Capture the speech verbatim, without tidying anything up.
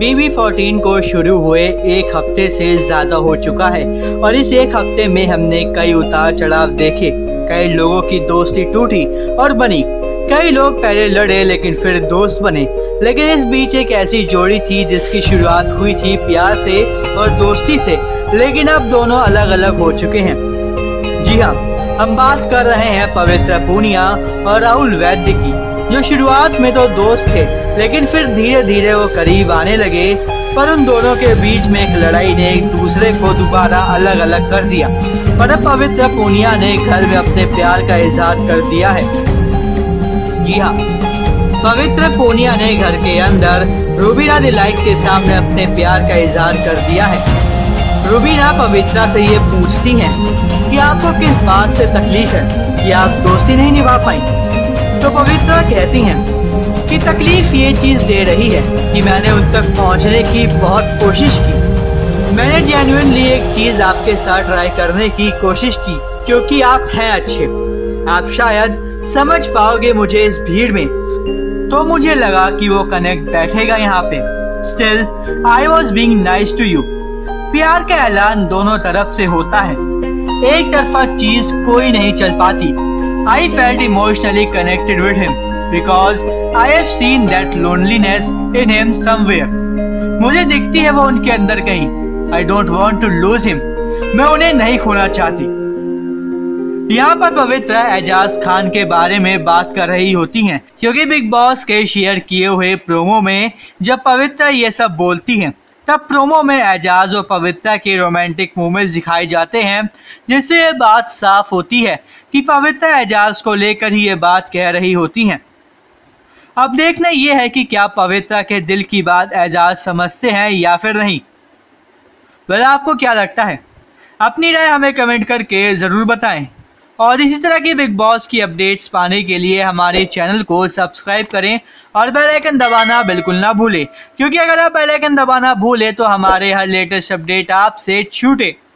बीबी fourteen को शुरू हुए एक हफ्ते से ज़्यादा हो चुका है और इस एक हफ्ते में हमने कई उतार चढ़ाव देखे। कई लोगों की दोस्ती टूटी और बनी, कई लोग पहले लड़े लेकिन फिर दोस्त बने, लेकिन इस बीच एक ऐसी जोड़ी थी जिसकी शुरुआत हुई थी प्यार से और दोस्ती से, लेकिन अब दोनों अलग अलग हो चुके हैं। जी हाँ, हम बात कर रहे हैं पवित्रा पूनिया और राहुल वैद्य की, जो शुरुआत में तो दोस्त थे लेकिन फिर धीरे धीरे वो करीब आने लगे, पर उन दोनों के बीच में एक लड़ाई ने एक दूसरे को दोबारा अलग अलग कर दिया। पर अब पवित्रा पूनिया ने घर में अपने प्यार का इजहार कर दिया है। जी हाँ, पवित्रा पूनिया ने घर के अंदर रूबीना डिलाइट के सामने अपने प्यार का इजहार कर दिया है। रूबीना पवित्रा से ये पूछती हैं कि आपको किस बात से तकलीफ है कि आप दोस्ती नहीं निभा पाई। तो पवित्रा कहती हैं कि तकलीफ ये चीज दे रही है कि मैंने उन तक पहुंचने की बहुत कोशिश की। मैंने जेन्युइनली एक चीज आपके साथ ट्राई करने की कोशिश की क्योंकि आप हैं अच्छे। आप शायद समझ पाओगे मुझे इस भीड़ में, तो मुझे लगा कि वो कनेक्ट बैठेगा यहाँ पे। Still I was being nice to you. प्यार का ऐलान दोनों तरफ से होता है, एक तरफा चीज कोई नहीं चल पाती। I felt emotionally connected with him because I have seen that loneliness in him somewhere. मुझे दिखती है वो उनके अंदर कहीं। I don't want to lose him. मैं उन्हें नहीं खोना चाहती। यहाँ पर पवित्रा एजाज खान के बारे में बात कर रही होती हैं, क्योंकि बिग बॉस के शेयर किए हुए प्रोमो में जब पवित्रा ये सब बोलती हैं, तब प्रोमो में एजाज और पवित्रा के रोमांटिक मोमेंट्स दिखाए जाते हैं, जिससे ये बात साफ होती है कि पवित्रा एजाज को लेकर ही ये बात कह रही होती हैं। अब देखना ये है कि क्या पवित्रा के दिल की बात एजाज समझते हैं या फिर नहीं। वेल, आपको क्या लगता है? अपनी राय हमें कमेंट करके ज़रूर बताएं और इसी तरह की बिग बॉस की अपडेट्स पाने के लिए हमारे चैनल को सब्सक्राइब करें और बेल आइकन दबाना बिल्कुल ना भूलें, क्योंकि अगर आप बेल आइकन दबाना भूलें तो हमारे हर लेटेस्ट अपडेट आपसे छूटे।